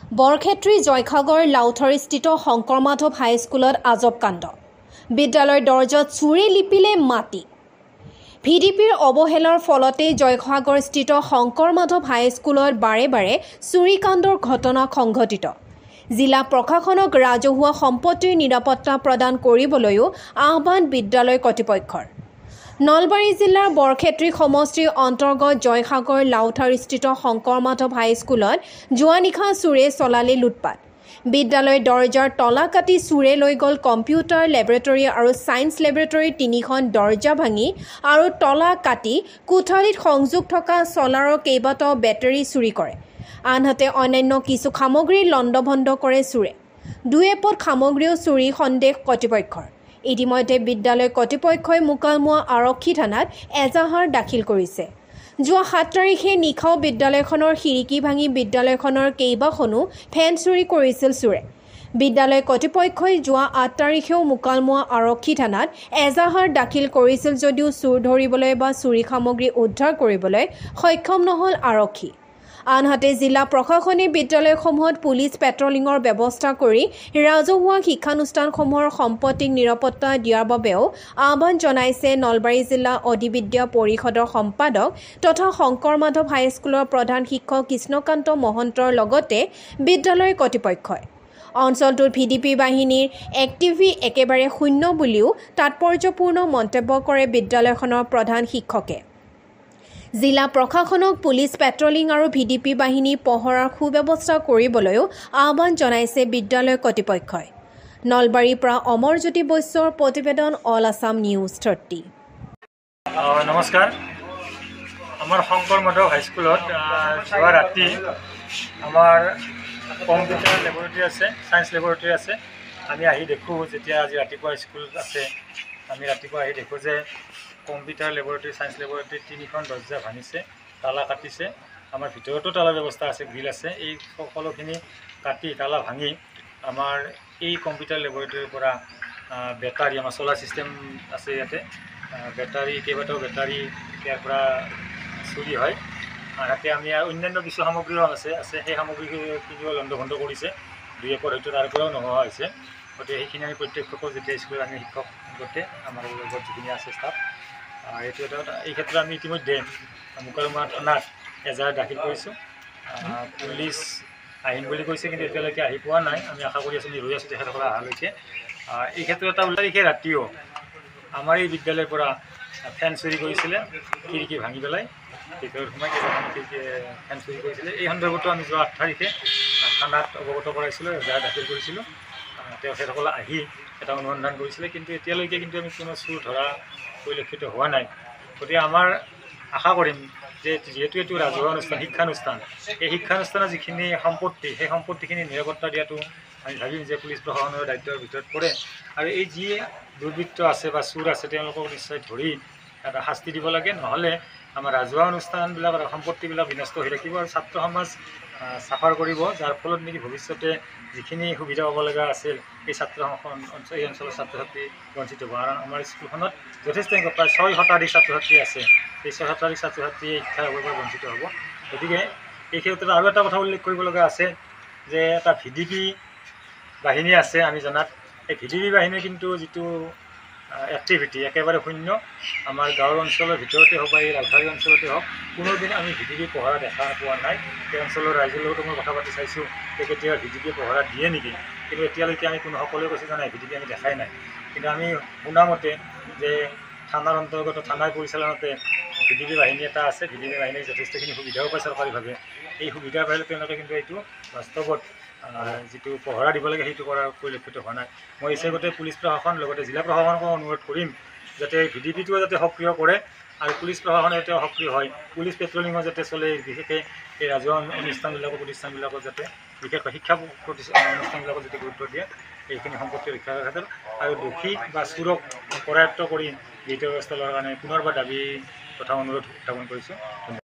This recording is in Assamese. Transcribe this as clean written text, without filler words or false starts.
বৰক্ষেত্ৰী জয়সাগৰ লাউথৰিস্থিত শংকৰ মাধৱ হাইস্কুলত আজব কাণ্ড। বিদ্যালয়ৰ দৰ্জাত চুৰি লিপিলে মাটি। ভিডিপিৰ অৱহেলাৰ ফলতেই জয়সাগৰস্থিত শংকৰ মাধৱ হাইস্কুলত বাৰে বাৰে চুৰিকাণ্ডৰ ঘটনা সংঘটিত। জিলা প্ৰশাসনক ৰাজহুৱা সম্পত্তিৰ নিৰাপত্তা প্ৰদান কৰিবলৈও আহ্বান বিদ্যালয় কৰ্তৃপক্ষৰ। নলবাৰী জিলাৰ বৰক্ষেত্ৰী সমষ্টিৰ অন্তৰ্গত জয়সাগৰ লাউথাৰিস্থিত শংকৰ মাধৱ হাইস্কুলত যোৱা নিশা চোৰে চলালে লুটপাট। বিদ্যালয়ৰ দৰ্জাৰ তলা কাটি চোৰে লৈ গ'ল কম্পিউটাৰ লেবৰেটৰী আৰু ছায়েন্স লেবৰেটৰীৰ 3খন দৰ্জা ভাঙি আৰু তলা কাটি কোঠালিত সংযোগ থকা ছলাৰৰ কেইবাটাও বেটাৰী চুৰি কৰে। আনহাতে অন্যান্য কিছু সামগ্ৰী লণ্ডভণ্ড কৰে চোৰে। দুই এপদ সামগ্ৰীও চুৰি সন্দেহ কৰ্তৃপক্ষৰ। ইতিমধ্যে বিদ্যালয় কৰ্তৃপক্ষই মোকালমোৱা আৰক্ষী থানাত এজাহাৰ দাখিল কৰিছে। যোৱা 7 তাৰিখে নিশাও বিদ্যালয়খনৰ খিৰিকী ভাঙি বিদ্যালয়খনৰ কেইবাখনো ফেন চুৰি কৰিছিল চোৰে। বিদ্যালয় কৰ্তৃপক্ষই যোৱা 8 তাৰিখেও মোকালমোৱা আৰক্ষী থানাত এজাহাৰ দাখিল কৰিছিল যদিও চোৰ ধৰিবলৈ বা চুৰি সামগ্ৰী উদ্ধাৰ কৰিবলৈ সক্ষম নহ'ল আৰক্ষী। আনহাতে জিলা প্ৰশাসনে বিদ্যালয়সমূহত পুলিচ পেট্ৰলিঙৰ ব্যৱস্থা কৰি ৰাজহুৱা শিক্ষানুষ্ঠানসমূহৰ সম্পত্তিক নিৰাপত্তা দিয়াৰ বাবেও আহ্বান জনাইছে নলবাৰী জিলা অধিবিদ্যা পৰিষদৰ সম্পাদক তথা শংকৰ মাধৱ হাইস্কুলৰ প্ৰধান শিক্ষক কৃষ্ণকান্ত মহন্তৰ লগতে বিদ্যালয়ৰ কৰ্তৃপক্ষই। অঞ্চলটোত ভিডিপি বাহিনীৰ এক্টিভিটি একেবাৰে শূন্য বুলিও তাৎপৰ্যপূৰ্ণ মন্তব্য কৰে বিদ্যালয়খনৰ প্ৰধান শিক্ষকে। জিলা প্ৰশাসনক পুলিচ পেট্ৰলিং আৰু ভিডিপি বাহিনীৰ পহৰাৰ সুব্যৱস্থা কৰিবলৈও আহ্বান জনাইছে বিদ্যালয় কৰ্তৃপক্ষই। নলবাৰীৰ পৰা অমৰজ্যোতি বৈশ্যৰ প্ৰতিবেদন অল আছাম নিউজ 30। নমস্কাৰ। আমাৰ শংকৰ মাধৱ হাইস্কুলত যোৱা ৰাতি আমাৰ কম্পিউটাৰ লেবৰেটৰী আছে, ছায়েন্স লেবৰেটৰী আছে। আমি আহি দেখোঁ, যেতিয়া আজি ৰাতিপুৱা স্কুল আছে, আমি ৰাতিপুৱা আহি দেখোঁ যে কম্পিউটাৰ লেবৰেটৰী, ছায়েন্স লেবৰেটৰী 3খন দৰ্জা ভাঙিছে, তালা কাটিছে। আমাৰ ভিতৰতো তালা ব্যৱস্থা আছে, গ্ৰিল আছে। এই সকলোখিনি কাটি তালা ভাঙি আমাৰ এই কম্পিউটাৰ লেবৰেটৰীৰ পৰা বেটাৰী, আমাৰ চ'লাৰ ছিষ্টেম আছে ইয়াতে, বেটাৰী কেইবাটাও বেটাৰী ইয়াৰ পৰা চুৰি হয়। আনহাতে আমি অন্যান্য কিছু সামগ্ৰীও আছে সেই সামগ্ৰীখিনিও লণ্ডভণ্ড কৰিছে। দুই এপদ হয়তো তাৰ পৰাও নোহোৱা হৈছে। গতিকে সেইখিনি আমি প্ৰত্যক্ষ কৰোঁ যেতিয়া স্কুলত আমি শিক্ষক গোটেই আমাৰ লগত যিখিনি আছে ষ্টাফ। এইটো এই ক্ষেত্ৰত আমি ইতিমধ্যে মোকালমোৱা থানাত এজাহাৰ দাখিল কৰিছোঁ। পুলিচ আহিম বুলি কৈছে, কিন্তু এতিয়ালৈকে আহি পোৱা নাই। আমি আশা কৰি আছোঁ, ৰৈ আছোঁ তেখেতসকলে অহালৈকে। এই ক্ষেত্ৰত এটা 8 তাৰিখে ৰাতিও আমাৰ এই বিদ্যালয়ৰ পৰা ফেন চুৰি কৰিছিলে, খিৰিকী ভাঙি পেলাই ভিতৰত সোমাই ফেন চুৰি কৰিছিলে। এই সন্দৰ্ভতো আমি যোৱা 8 তাৰিখে থানাত অৱগত কৰাইছিলোঁ, এজাহাৰ দাখিল কৰিছিলোঁ। তেখেতসকলে আহি এটা অনুসন্ধান কৰিছিলে, কিন্তু এতিয়ালৈকে আমি কোনো চুৰ ধৰা পৰিলক্ষিত হোৱা নাই। গতিকে আমাৰ আশা কৰিম যে যিহেতু এইটো ৰাজহুৱা অনুষ্ঠান, শিক্ষানুষ্ঠান, এই শিক্ষানুষ্ঠানৰ যিখিনি সম্পত্তি, সেই সম্পত্তিখিনি নিৰাপত্তা দিয়াটো আমি ভাবিম যে পুলিচ প্ৰশাসনৰ দায়িত্বৰ ভিতৰত পৰে। আৰু এই যি দুৰ্বৃত্ত আছে বা চোৰ আছে, তেওঁলোকক নিশ্চয় ধৰি এটা শাস্তি দিব লাগে। নহ'লে আমাৰ ৰাজহুৱা অনুষ্ঠানবিলাক আৰু সম্পত্তিবিলাক বিনষ্ট হৈ থাকিব আৰু ছাত্ৰ সমাজ চাফাৰ কৰিব, যাৰ ফলত নেকি ভৱিষ্যতে যিখিনি সুবিধা পাব লগা আছিল এই এই অঞ্চলৰ ছাত্ৰ ছাত্ৰী বঞ্চিত হ'ব। কাৰণ আমাৰ স্কুলখনত যথেষ্ট সংখ্যক প্ৰায় 6 শতাধিক ছাত্ৰ ছাত্ৰী আছে। এই 6 শতাধিক ছাত্ৰ ছাত্ৰী শিক্ষাৰ অভাৱৰ পৰা বঞ্চিত হ'ব। গতিকে এই ক্ষেত্ৰত আৰু এটা কথা উল্লেখ কৰিব লগা আছে যে এটা ভিডিপি বাহিনী আছে। আমি জনাত এই ভিডিপি বাহিনীৰ কিন্তু যিটো এক্টিভিটি একেবাৰে শূন্য। আমাৰ গাঁৱৰ অঞ্চলৰ ভিতৰতে হওক বা এই লাউথাৰী অঞ্চলতে হওক, কোনোদিন আমি ভিডিপি পহৰা দেখা পোৱা নাই। সেই অঞ্চলৰ ৰাইজৰ লগতো মই কথা পাতি চাইছোঁ যে কেতিয়াবা ভিডিপি পহৰা দিয়ে নেকি, কিন্তু এতিয়ালৈকে আমি সকলোৱে কৈছে যে নাই, ভিডিপি আমি দেখাই নাই। কিন্তু আমি শুনামতে যে থানাৰ অন্তৰ্গত, থানাৰ পৰিচালনাতে ভিডিপি বাহিনী এটা আছে। ভিডিপি বাহিনীয়ে যথেষ্টখিনি সুবিধাও পায় চৰকাৰীভাৱে। এই সুবিধাৰ বাহিৰে তেওঁলোকে কিন্তু এইটো বাস্তৱত যিটো পহৰা দিব লাগে সেইটো কৰাৰ পৰিলক্ষিত হোৱা নাই। মই এই হিচাপতে পুলিচ প্ৰশাসন লগতে জিলা প্ৰশাসনকো অনুৰোধ কৰিম যাতে ভিডিপিটোও যাতে সক্ৰিয় কৰে আৰু পুলিচ প্ৰশাসনে যাতে সক্ৰিয় হয়। পুলিচ পেট্ৰলিঙো যাতে চলে, বিশেষকৈ এই ৰাজহুৱা প্ৰতিষ্ঠানবিলাকত যাতে, বিশেষকৈ শিক্ষা অনুষ্ঠানবিলাকত যাতে গুৰুত্ব দিয়ে এইখিনি সম্পত্তি ৰক্ষাৰ ক্ষেত্ৰত। আৰু দোষী বা চোৰক কৰায়ত্ব কৰি বিহিত ব্যৱস্থা লোৱাৰ কাৰণে পুনৰবাৰ দাবী তথা অনুৰোধ উত্থাপন কৰিছোঁ।